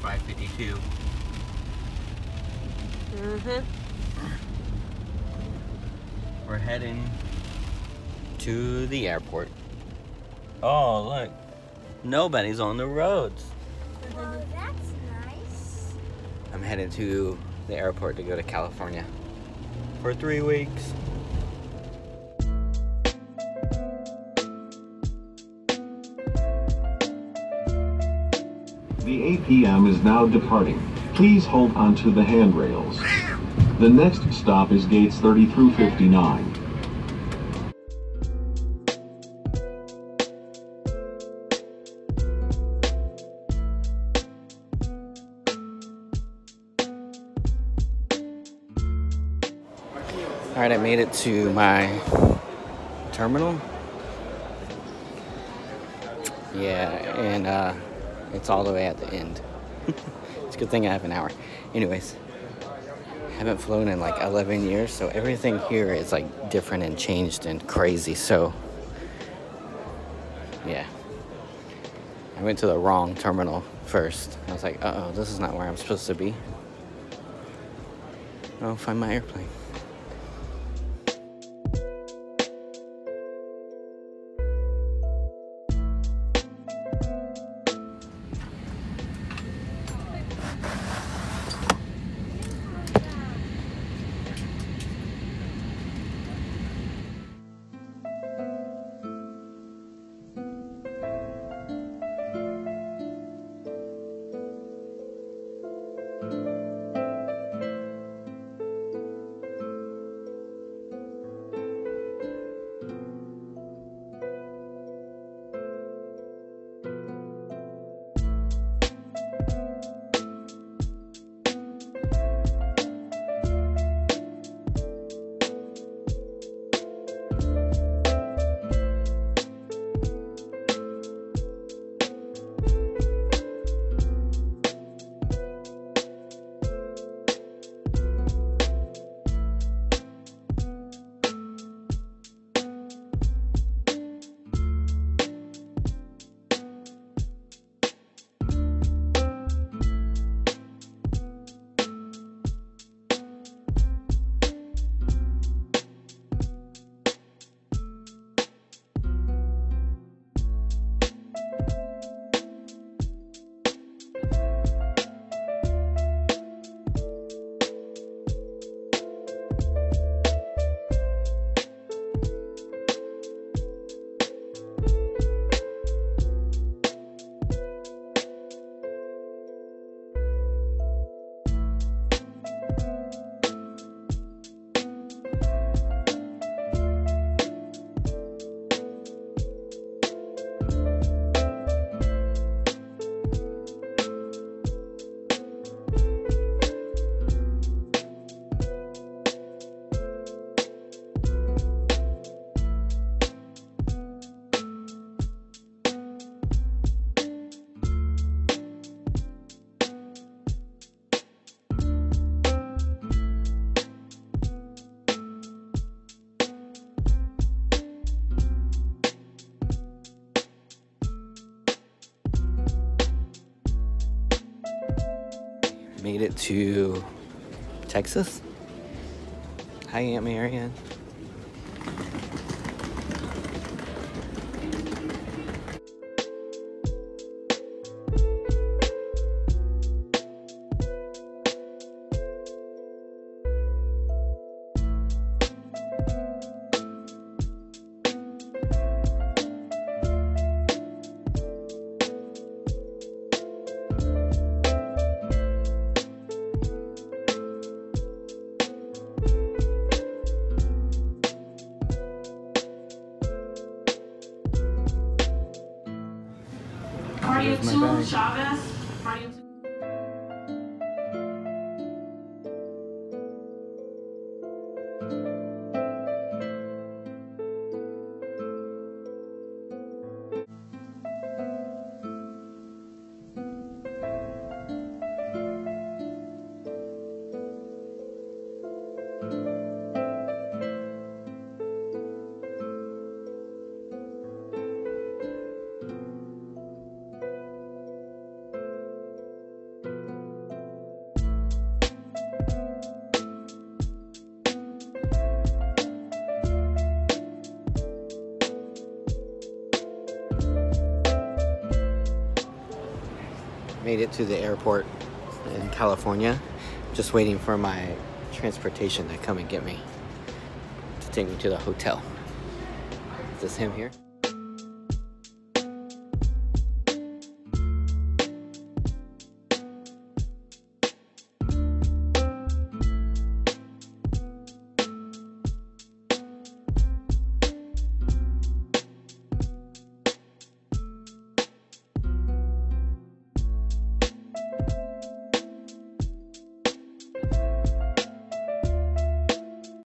5:52. We're heading to the airport. Oh, look. Nobody's on the roads. Well, that's nice. I'm headed to the airport to go to California for 3 weeks. The APM is now departing. Please hold onto the handrails. The next stop is gates 30 through 59. Alright, I made it to my terminal. Yeah, and it's all the way at the end. It's a good thing I have an hour. Anyways, I haven't flown in like 11 years, so everything here is like different and changed and crazy. So, yeah. I went to the wrong terminal first. I was like, uh-oh, this is not where I'm supposed to be. I'll find my airplane. Made it to Texas. Hi, Aunt Marianne. Mariatul Chavez. Mariatul. Made it to the airport in California. Just waiting for my transportation to come and get me, to take me to the hotel. Is this him here?